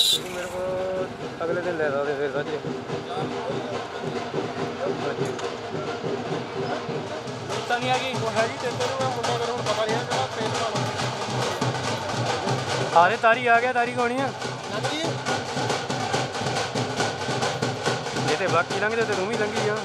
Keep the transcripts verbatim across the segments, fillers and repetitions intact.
मेरे को अगले दिन ले सकते फिर सच नहीं आ गई वो है जी तेरे को मुंडा मेरे को पता नहीं है कि पेट मारो अरे तारी आ गया तारी कौन है ये तो बाकी लंघ जाते तू भी लंघी जा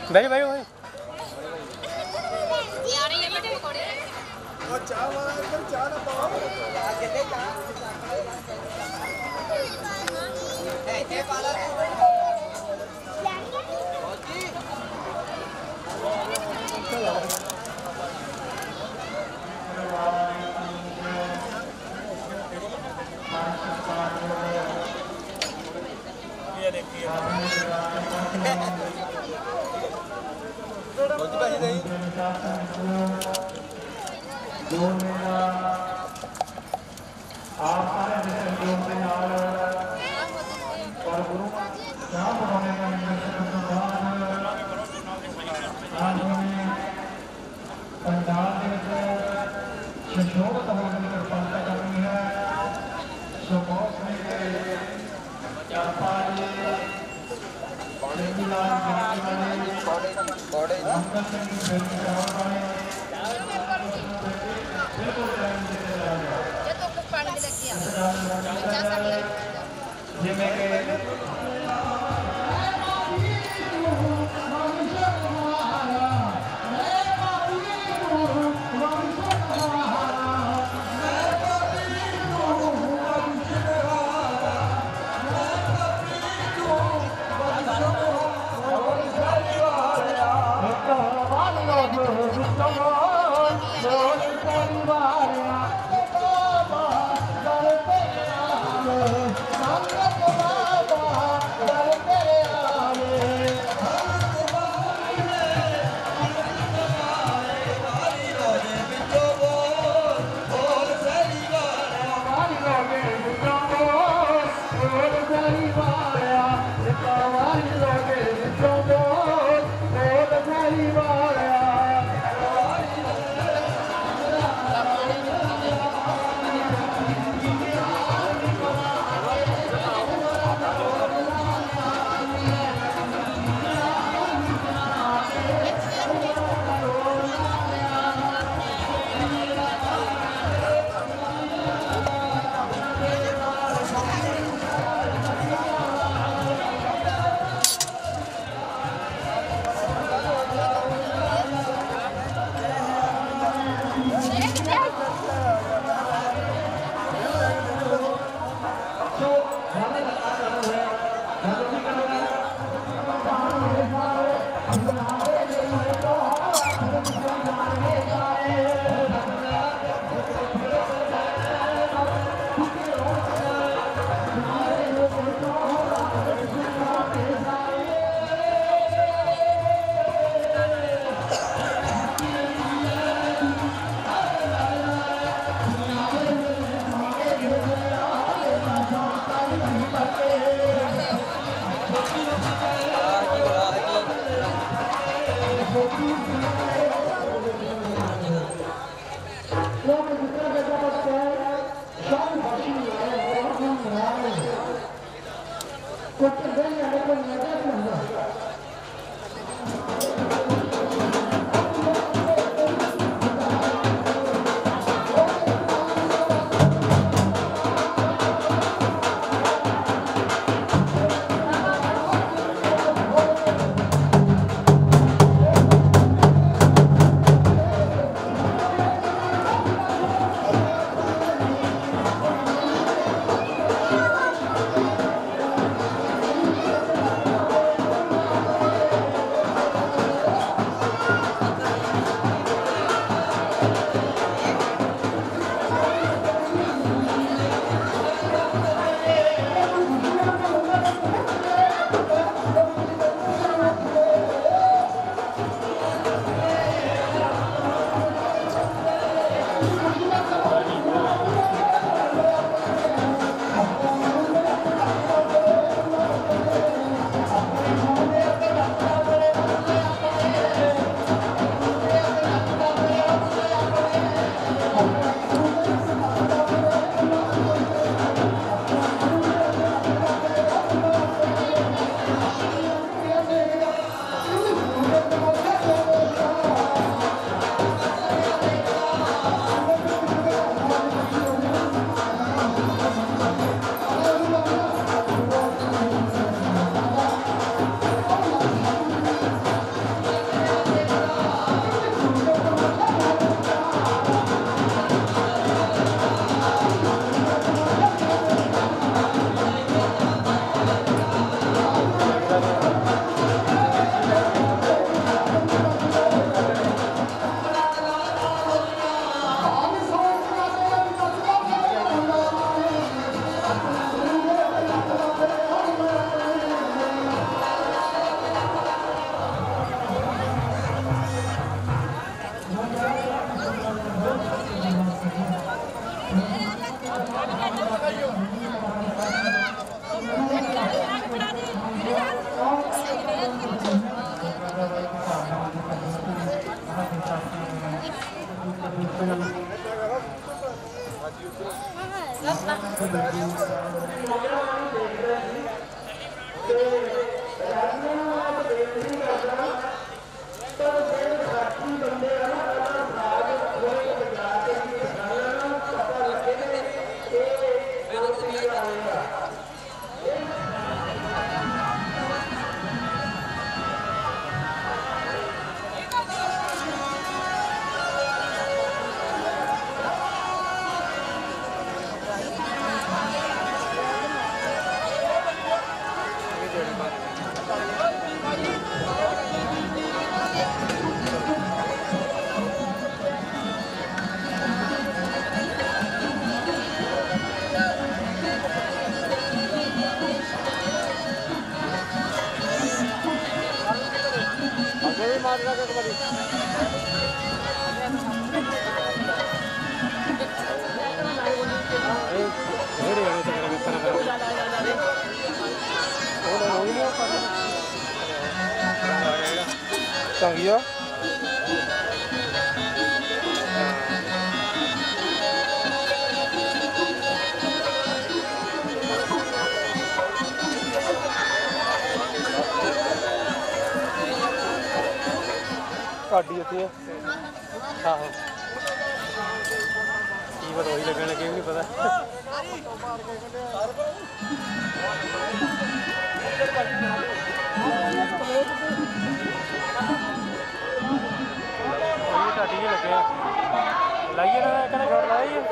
ਬਹਿ ਜਾ ਬਹਿ ਜਾ ਓਏ ਯਾਰ ਇਹ ਮੈਂ ਪਕੌੜੇ ਉਹ ਚਾਹ ਵਾਲਾ ਇੱਧਰ ਚਾਹ ਨਾ ਪਾਓ ਕਿੱਥੇ ਚਾਹ ਇੱਥੇ ਪਾ ਲਾ ਇਹ ਦੇਖੀਏ ਕੁਝ ਭਾਈ ਨਹੀਂ ਜੋ ਮੇਰਾ ਆਪ ਸਾਰੇ ਦੇ ਸਹਿਯੋਗ ਦੇ ਨਾਲ ਔਰ ਗੁਰੂ ਸਾਹਿਬ ਬਣਾਉਣੇ ਦਾ ਨਿਰਦੇਸ਼ ਤੋਂ ਬਾਅਦ ਅੱਜ ਉਹਨੇ ਪੰਡਾਲ ਦੇ ਵਿੱਚ ਸ਼ਸ਼ੋਭਤ ਹੋਣ ਦੀ ਕਿਰਪਾਲਤਾ ਕਰਨੀ ਹੈ ਸੋ ਬਹੁਤ ਸਾਰੇ ਚਾਪਾ ਜੀ ਬੜੇ ਲਾਲ ਜੀ ਬੜੇ ਅੰਦਰ ਸਿੰਘ ਬੇਟੀ ਕਰਾਉਣ ਵਾਲੇ ਜੇ ਤੋ ਪਾਣੀ ਦੇ ਲੱਗੀ ਆ ਚਾਹ ਸਾਡੀ ਜਿਵੇਂ ਕਿ ਚੰਗੀ ਆ ਸਾਡੀ ਇੱਥੇ ਆਹੋ ਕੀ ਪਤਾ ਉਹੀ ਲੱਗਣ ਲੱਗੇ ਵੀ ਨਹੀਂ ਪਤਾ ਸਾਡੀ ਹੀ ਲੱਗਿਆ ਲਾਈਏ ਨਾ ਕਹਿੰਦਾ ਛੋੜ ਲਾਈਏ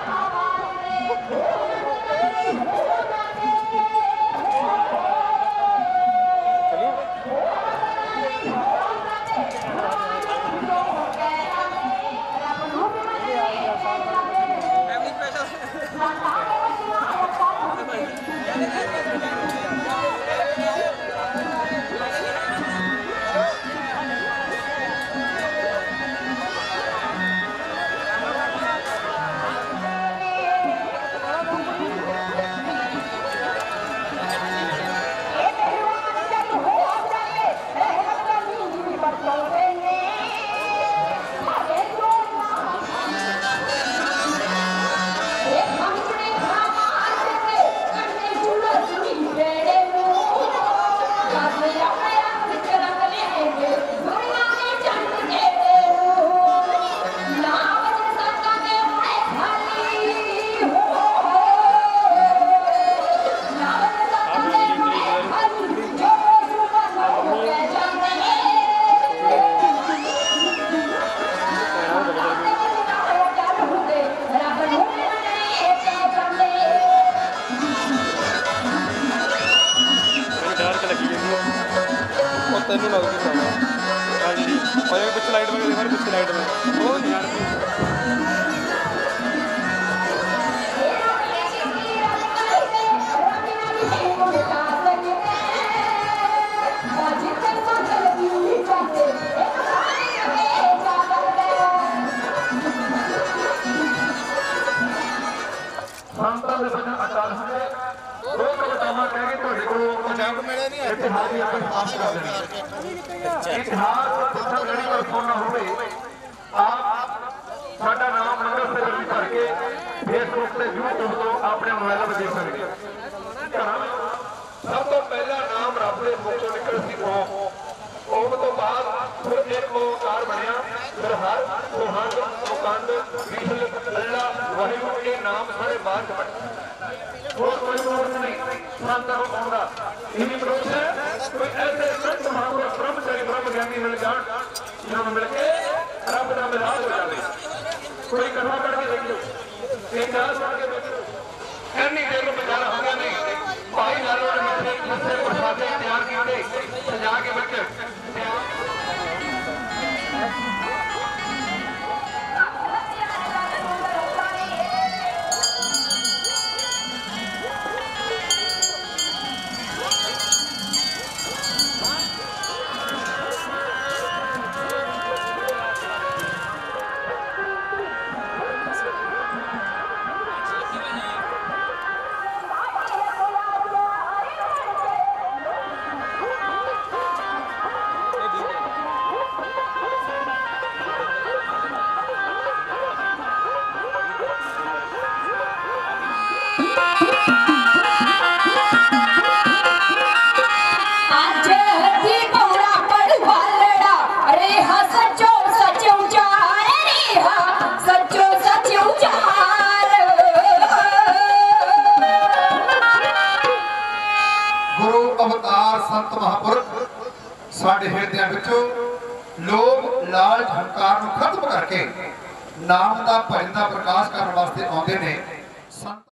ਤੈਨੂੰ ਲੱਗਦੀ ਸਾਰਾ ਆ ਜਿਹੜੀ ਉਹ ਪਿੱਛੇ ਲਾਈਟ ਵਗੇ ਦੇਖੋ ਪਿੱਛੇ ਲਾਈਟ ਵਗੇ ਉਹ ਨਹੀਂ ਯਾਰ ਸੰਤਾਂ ਦੇ ਬਚਨ ਅਟਲ ਹੁੰਦੇ ਦੋ ਕਵਿਤਾਵਾਂ ਕਹਿ ਕੇ ਤੁਹਾਡੇ ਕੋਲ ਪੰਜਾਬ ਮਿਲਿਆ ਨਹੀਂ ਇਤਿਹਾਸ ਦੀ ਆਪਾਂ ਸਾਫ਼ ਕਰ ਦੇਣੀ ਇਤਿਹਾਸ ਪੁੱਛਣ ਜਿਹੜੀ ਪਰ ਸੁਣਨਾ ਹੋਵੇ ਆਪ ਸਾਡਾ ਨਾਮ ਨੰਬਰ ਤੇ ਲਿਖ ਕਰਕੇ ਫੇਸਬੁੱਕ ਤੇ YouTube ਤੋਂ ਆਪਣੇ ਮੋਬਾਈਲ 'ਤੇ ਦੇਖ ਸਕਦੇ ਹੋ ਸਭ ਤੋਂ ਪਹਿਲਾ ਨਾਮ ਰੱਬ ਦੇ ਮੁਖ ਚੋਂ ਨਿਕਲ ਸੀ ਉਹ ओम तो बाद फिर एक ओंकार बनया फिर हर सुहंद मुकंद विशल अल्लाह वाहिगुरू के नाम सारे बाद बने और कोई मोड़ नहीं संत को आउंदा इन्हीं मनुष्य है कोई ऐसे संत महापुरुष ब्रह्मचारी ब्रह्म ज्ञानी मिल जान जिन्होंने मिल के रब का मिलाप हो जाए कोई कथा पढ़ के देख लो इतिहास पढ़ के देख लो इन्नी देर में बेचारा हो गया नहीं भाई लालो ने मिलने मिलने प्रसादे तैयार किए सजा के बच्चे ਅਵਤਾਰ ਸੰਤ ਮਹਾਂਪੁਰਖ ਸਾਡੇ ਹਿਰਦਿਆਂ ਵਿੱਚੋਂ ਲੋਕ ਲਾਲਚ ਹੰਕਾਰ ਨੂੰ ਖਤਮ ਕਰਕੇ ਨਾਮ ਦਾ ਭਜਨ ਦਾ ਪ੍ਰਕਾਸ਼ ਕਰਨ ਵਾਸਤੇ ਆਉਂਦੇ ਨੇ।